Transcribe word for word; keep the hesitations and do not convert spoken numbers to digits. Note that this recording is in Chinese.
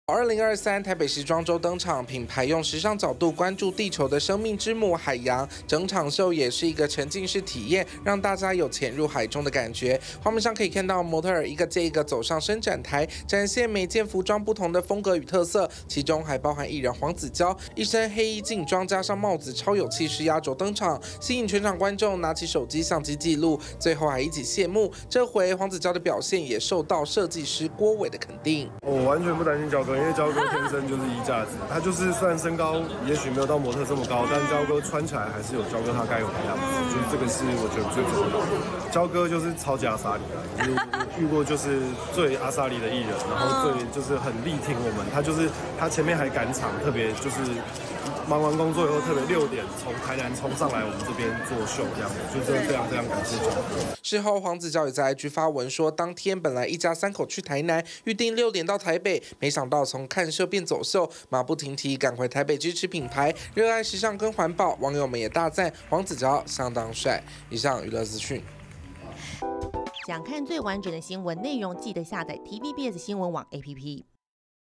二零二三台北时装周登场，品牌用时尚角度关注地球的生命之母海洋，整场秀也是一个沉浸式体验，让大家有潜入海中的感觉。画面上可以看到模特儿一个接一个走上伸展台，展现每件服装不同的风格与特色，其中还包含艺人黄子佼一身黑衣劲装加上帽子，超有气势压轴登场，吸引全场观众拿起手机相机记录，最后还一起谢幕。这回黄子佼的表现也受到设计师郭伟的肯定。 我完全不担心佼哥，因为佼哥天生就是衣架子，他就是虽然身高也许没有到模特这么高，但佼哥穿起来还是有佼哥他该有的样子，就是这个是我觉得最重要的。佼哥就是超级阿莎里的，就是我遇过就是最阿莎里的艺人，然后最就是很力挺我们，他就是他前面还赶场，特别就是忙完工作以后特别六点从台南冲上来我们这边做秀，这样子就真的非常非常感谢佼哥。 事后黄子佼也在 I G 发文说，当天本来一家三口去台南，预定六点到台北，没想到从看秀变走秀，马不停蹄赶回台北支持品牌，热爱时尚跟环保，网友们也大赞黄子佼相当帅。以上娱乐资讯。 想看最完整的新闻内容，记得下载 T V B S 新闻网 A P P。